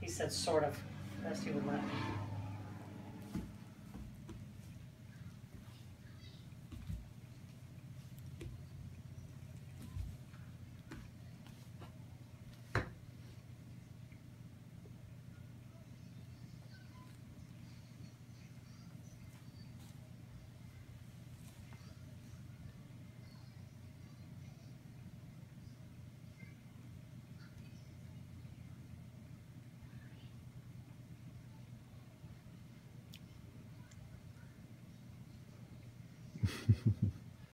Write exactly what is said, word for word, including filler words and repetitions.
said sort of, best he would let me.